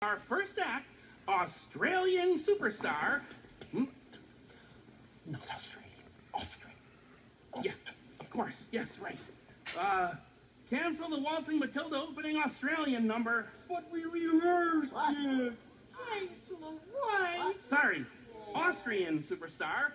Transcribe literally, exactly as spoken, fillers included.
Our first act, Australian superstar. Hmm? Not Australian. Austrian. Yeah, of course. Yes, right. Uh, cancel the Waltzing Matilda opening Australian number. But we rehearsed What? it. Sorry, Austrian superstar.